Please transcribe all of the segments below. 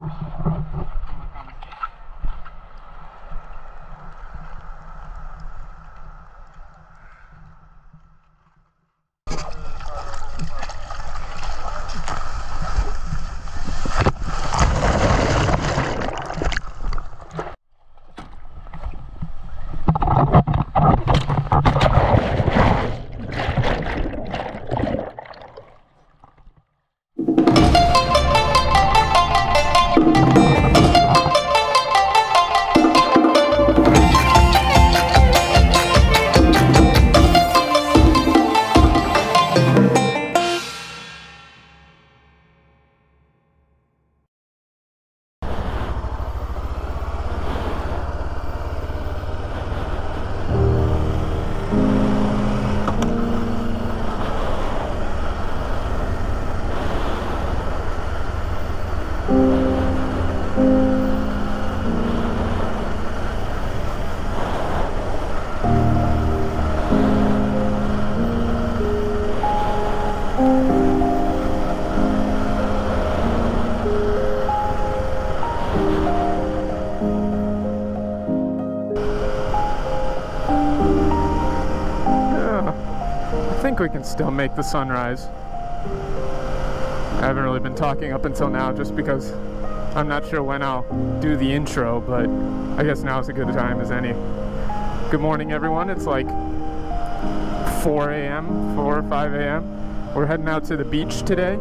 I think we can still make the sunrise. I haven't really been talking up until now just because I'm not sure when I'll do the intro, but I guess now is a good time as any. Good morning, everyone. It's like 4 a.m., 4 or 5 a.m. We're heading out to the beach today.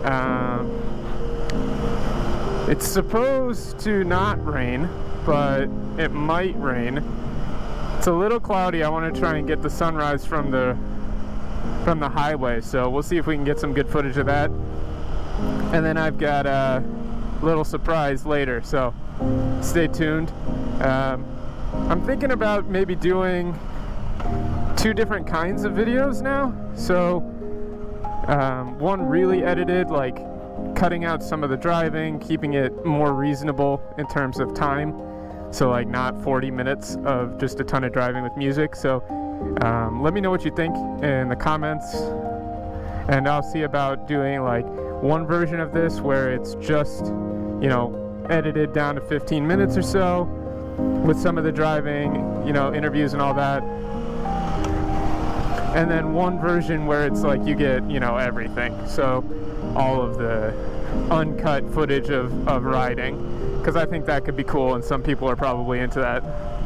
It's supposed to not rain, but it might rain. It's a little cloudy. I want to try and get the sunrise from the highway, so we'll see if we can get some good footage of that. And then I've got a little surprise later, so stay tuned. I'm thinking about maybe doing 2 different kinds of videos now. So one really edited, like cutting out some of the driving, keeping it more reasonable in terms of time, so like not 40 minutes of just a ton of driving with music. So let me know what you think in the comments, and I'll see about doing like one version of this where it's just, you know, edited down to 15 minutes or so with some of the driving, you know, interviews and all that, and then one version where it's like you get, you know, everything, so all of the uncut footage of riding, because I think that could be cool and some people are probably into that.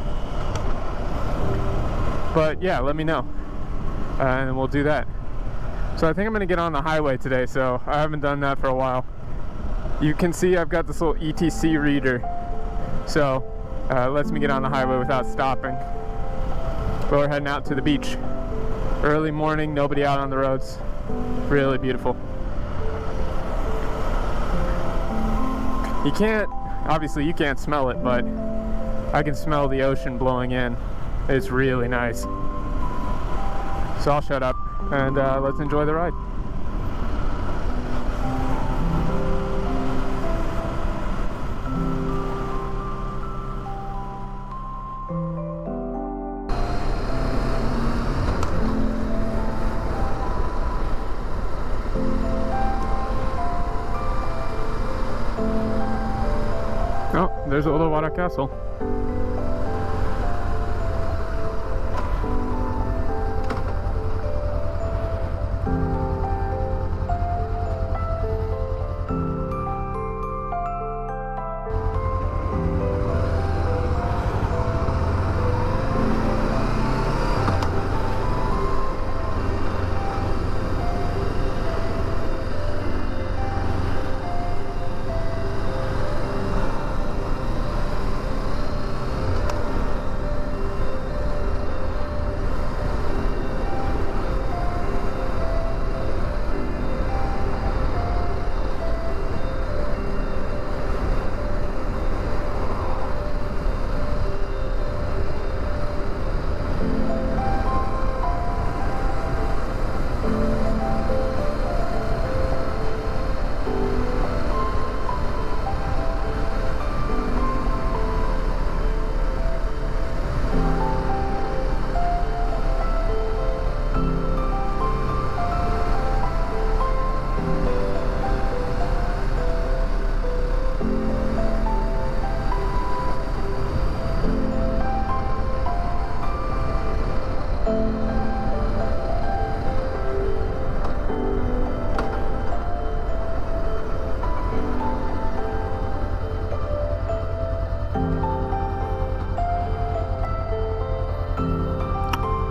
But yeah, let me know, and we'll do that. So I think I'm going to get on the highway today, so I haven't done that for a while. You can see I've got this little ETC reader, so it lets me get on the highway without stopping. But we're heading out to the beach. Early morning, nobody out on the roads. Really beautiful. You can't, obviously you can't smell it, but I can smell the ocean blowing in. It's really nice. So I'll shut up and let's enjoy the ride. Oh, there's a little water castle.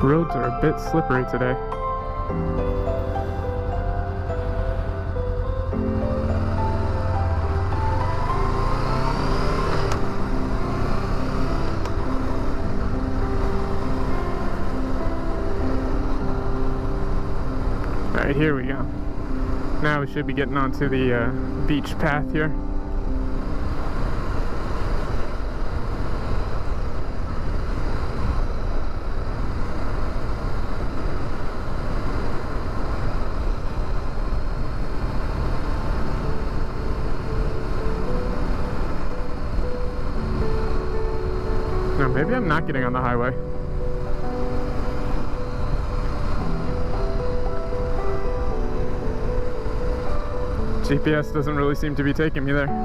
Roads are a bit slippery today. Alright, here we go. Now we should be getting onto the beach path here. No, maybe I'm not getting on the highway. GPS doesn't really seem to be taking me there.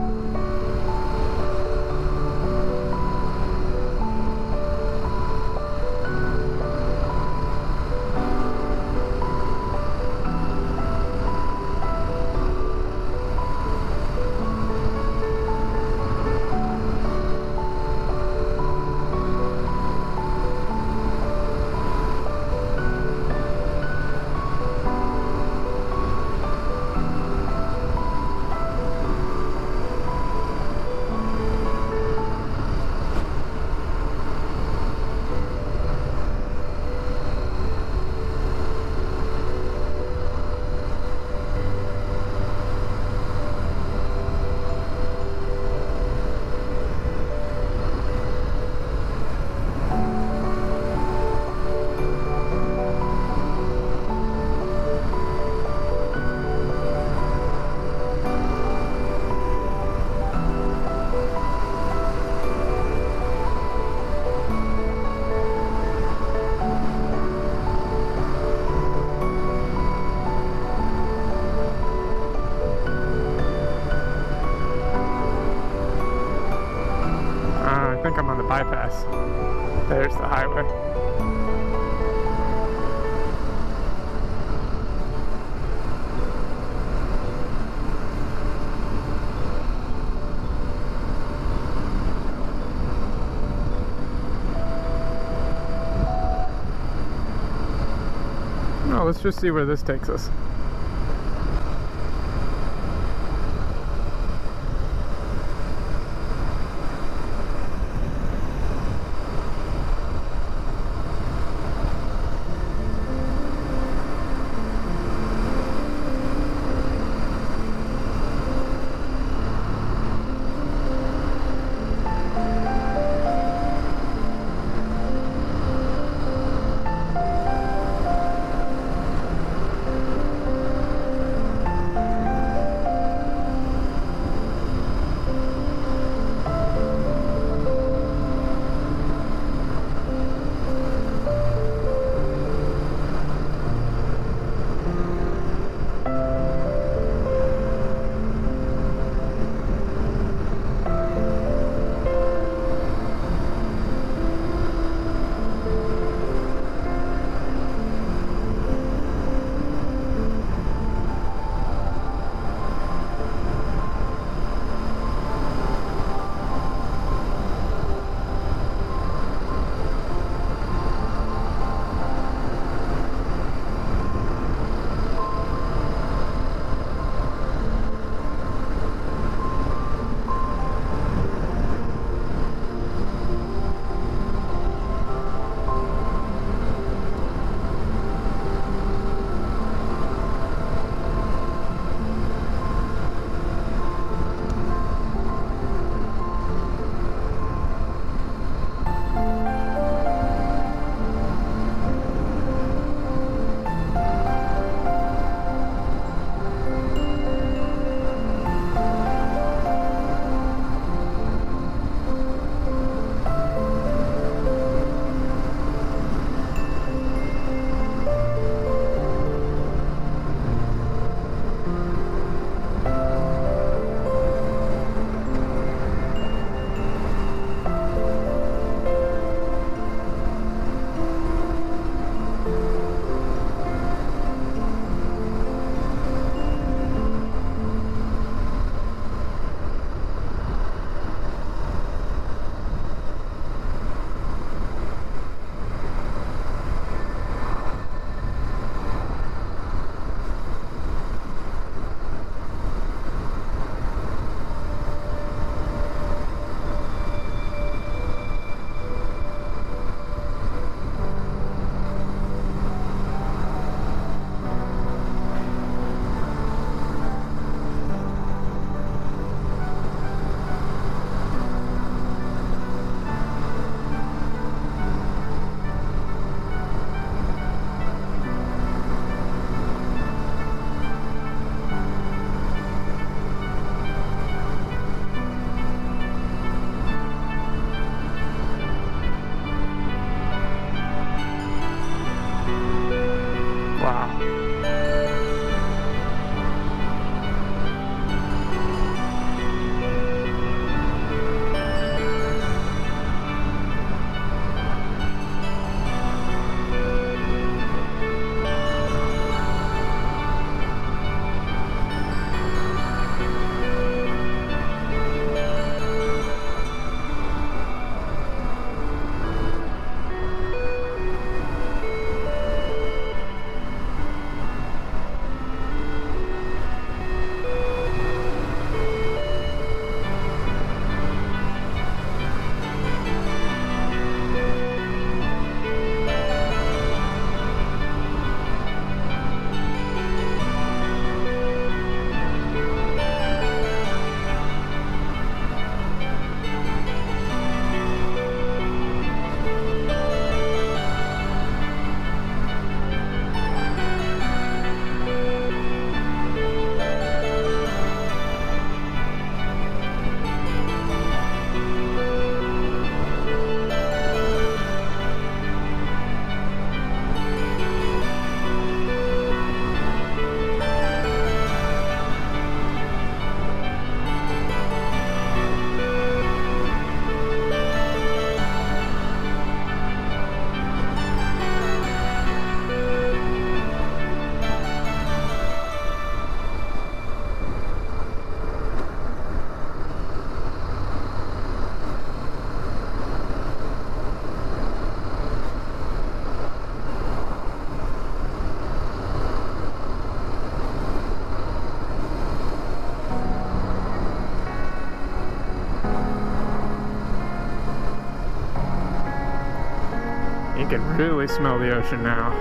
I think I'm on the bypass. There's the highway. Well, let's just see where this takes us. can really smell the ocean now.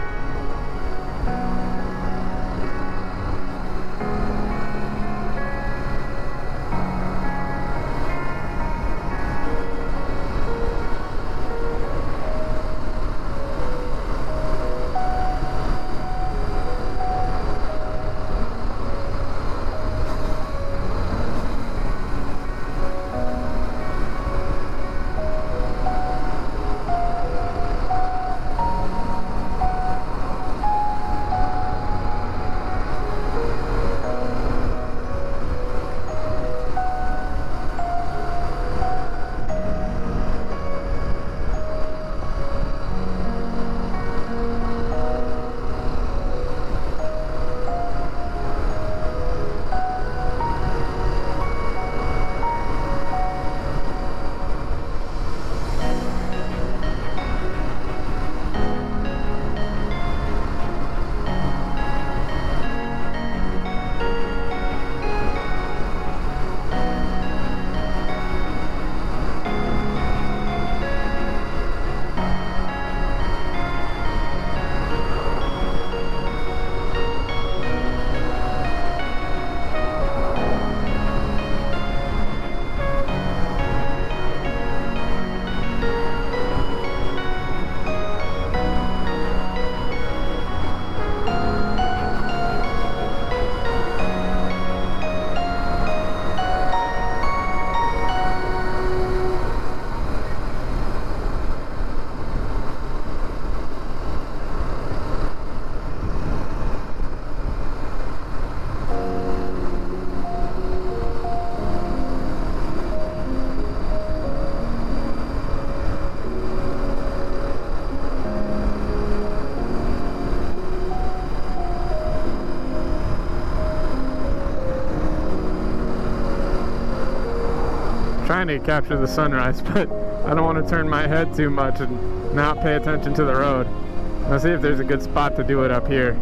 Trying to capture the sunrise, but I don't want to turn my head too much and not pay attention to the road. Let's see if there's a good spot to do it up here.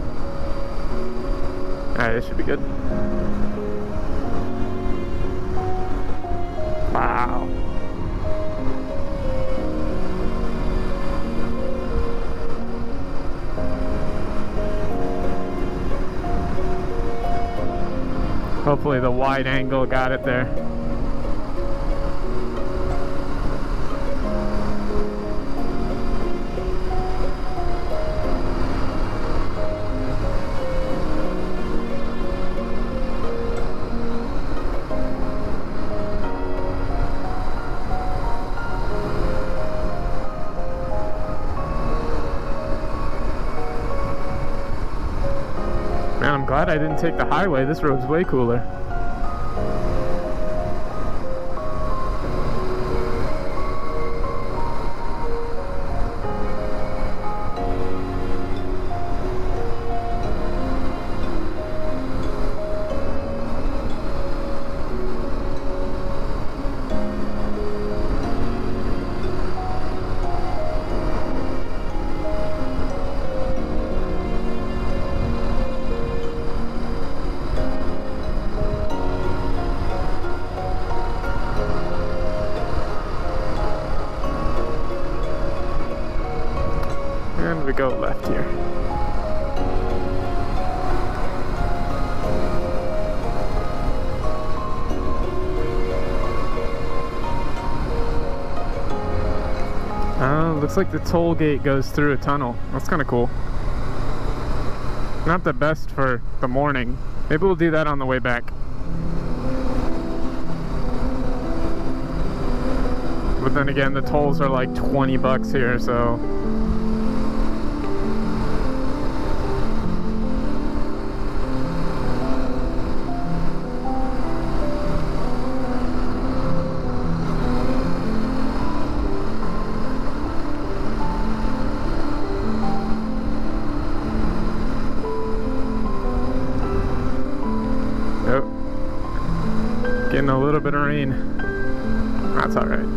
Alright, this should be good. Wow. Hopefully the wide angle got it there. Man, I'm glad I didn't take the highway. This road's way cooler. And we go left here. Looks like the toll gate goes through a tunnel. That's kind of cool. Not the best for the morning. Maybe we'll do that on the way back. But then again, the tolls are like 20 bucks here, so getting a little bit of rain. That's all right.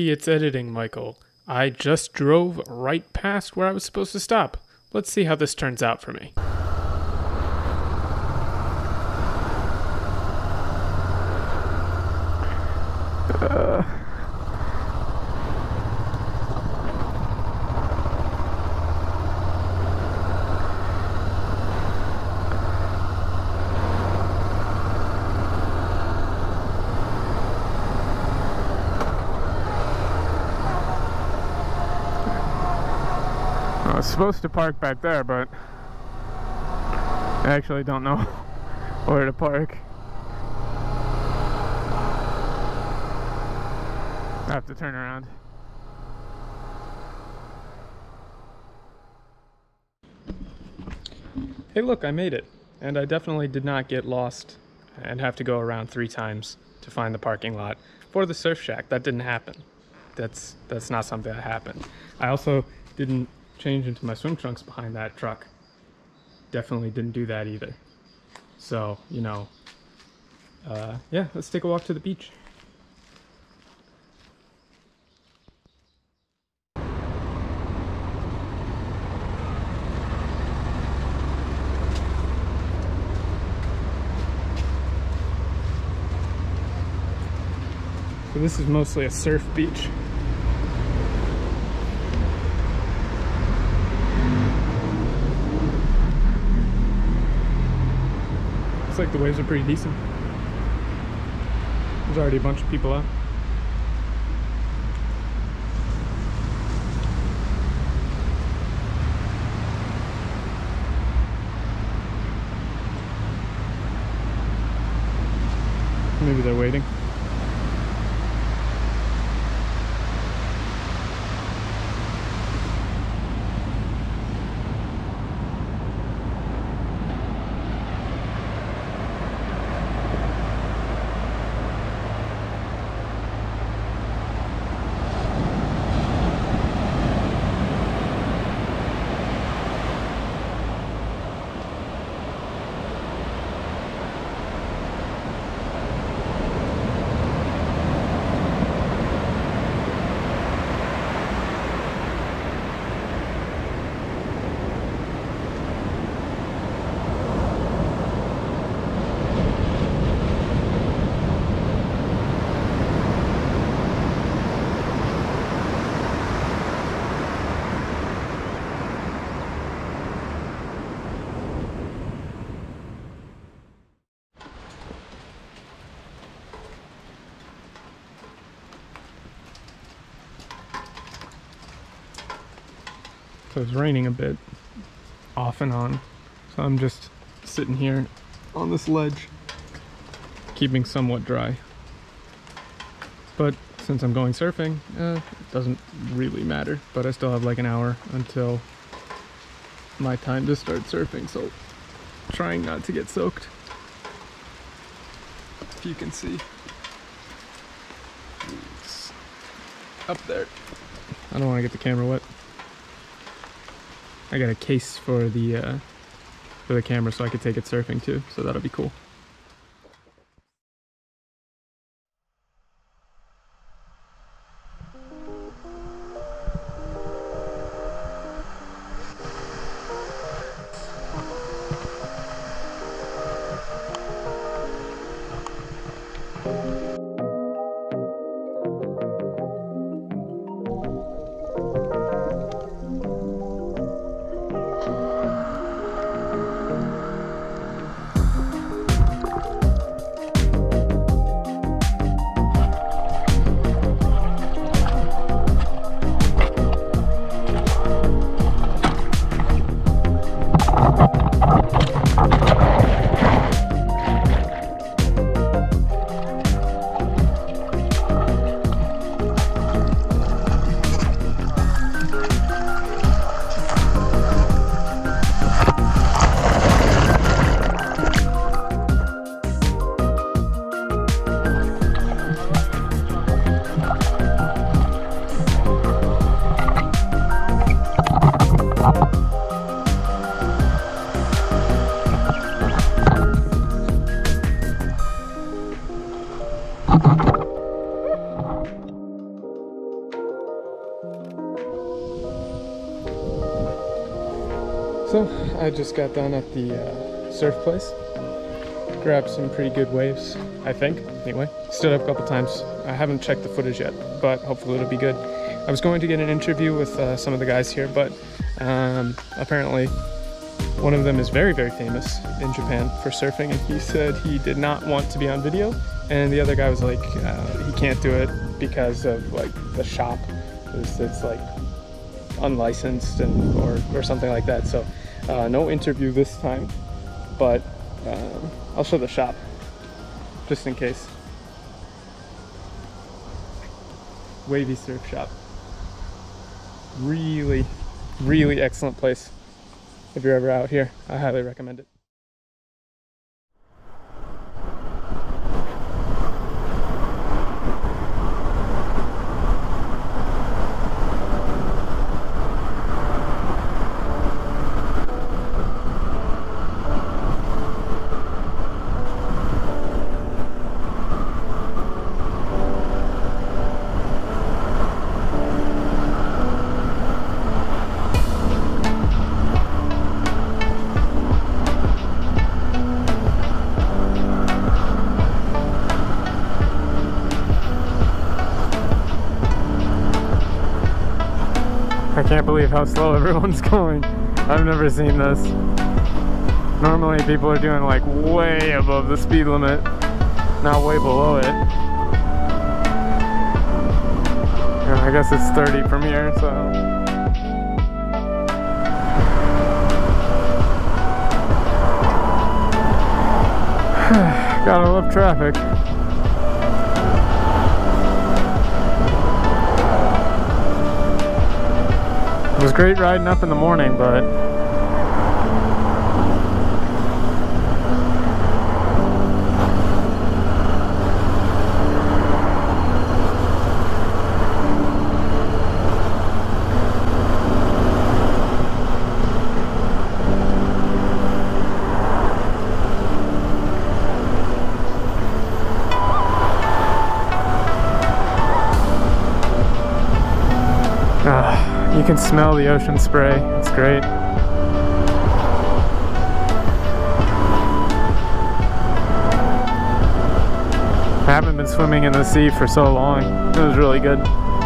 Maybe it's editing, Michael. I just drove right past where I was supposed to stop. Let's see how this turns out for me. I was supposed to park back there, but I actually don't know where to park. I have to turn around. Hey look, I made it. And I definitely did not get lost and have to go around 3 times to find the parking lot for the surf shack. That didn't happen. That's not something that happened. I also didn't change into my swim trunks behind that truck. Definitely didn't do that either. So, you know, yeah, let's take a walk to the beach. So this is mostly a surf beach. Looks like the waves are pretty decent. There's already a bunch of people out. Maybe they're waiting. So it's raining a bit, off and on. So I'm just sitting here on this ledge, keeping somewhat dry. But since I'm going surfing, it doesn't really matter. But I still have like an hour until my time to start surfing, so trying not to get soaked. If you can see. It's up there. I don't want to get the camera wet. I got a case for the camera so I could take it surfing too, so that'll be cool. So I just got done at the surf place. Grabbed some pretty good waves, I think, anyway. Stood up a couple times. I haven't checked the footage yet, but hopefully it'll be good. I was going to get an interview with some of the guys here, but apparently one of them is very, very famous in Japan for surfing, and he said he did not want to be on video, and the other guy was like, he can't do it because of like the shop. It's like unlicensed or something like that. So no interview this time, but I'll show the shop just in case. Wavy surf shop. Really, really excellent place. If you're ever out here, I highly recommend it. I can't believe how slow everyone's going. I've never seen this. Normally people are doing like way above the speed limit, not way below it. And I guess it's 30 from here, so. Gotta love traffic. It was great riding up in the morning, but you can smell the ocean spray. It's great. I haven't been swimming in the sea for so long. It was really good.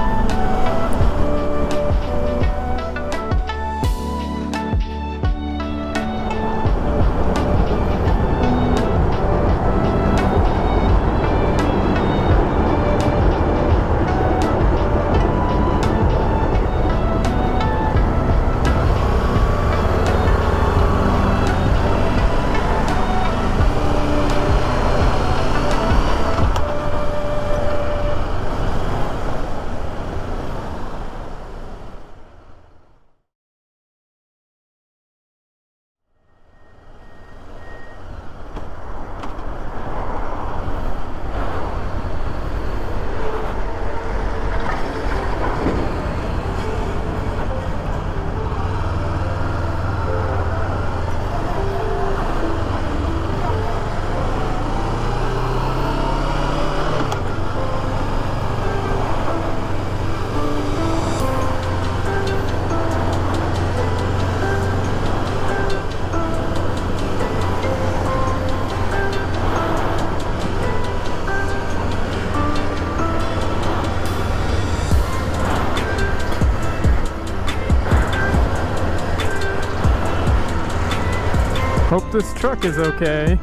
Hope this truck is okay.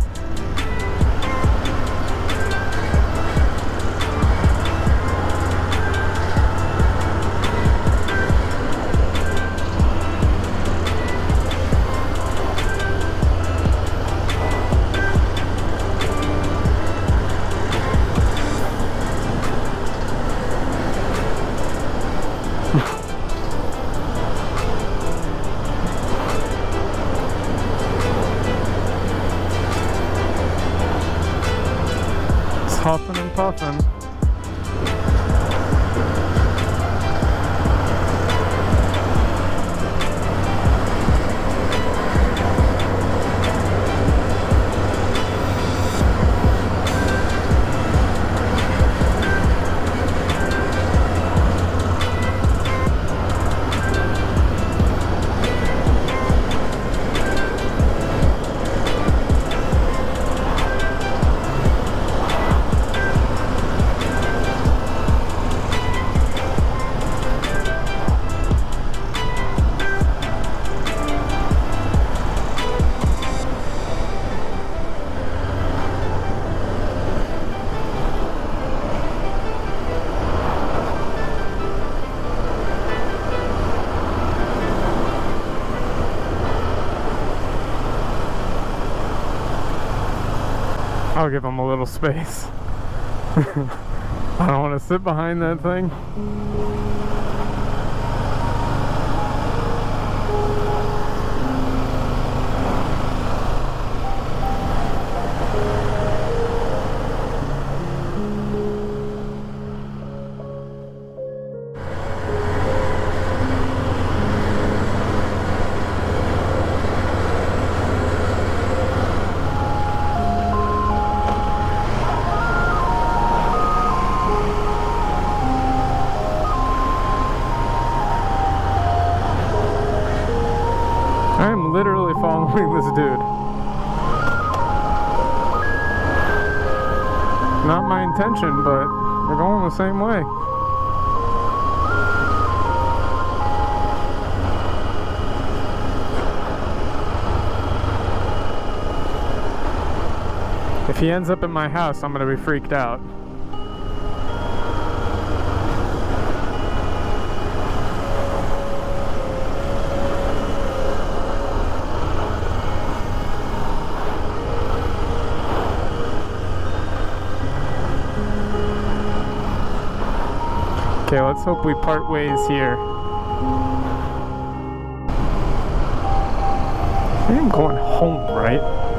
Huffing and puffing. I'll give him a little space. I don't want to sit behind that thing. I am literally following this dude. Not my intention, but we're going the same way. If he ends up at my house, I'm gonna be freaked out. Okay, let's hope we part ways here. I am going home, right?